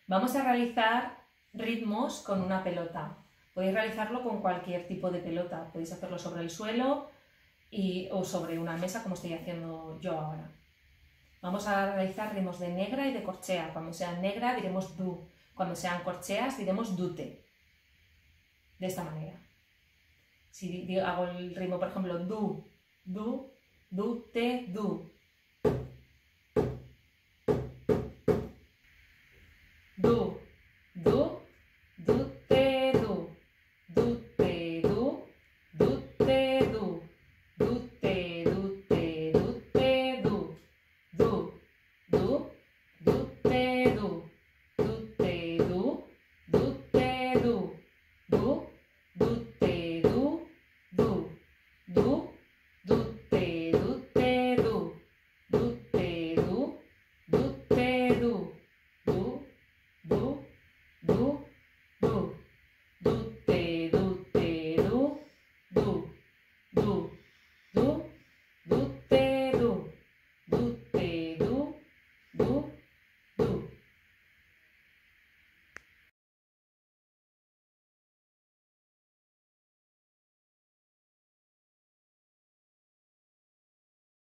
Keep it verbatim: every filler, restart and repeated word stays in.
Vamos a realizar ritmos con una pelota. Podéis realizarlo con cualquier tipo de pelota. Podéis hacerlo sobre el suelo y, o sobre una mesa, como estoy haciendo yo ahora. Vamos a realizar ritmos de negra y de corchea. Cuando sean negra diremos du. Cuando sean corcheas diremos dute. De esta manera. Si hago el ritmo, por ejemplo, du, du, du, te, du.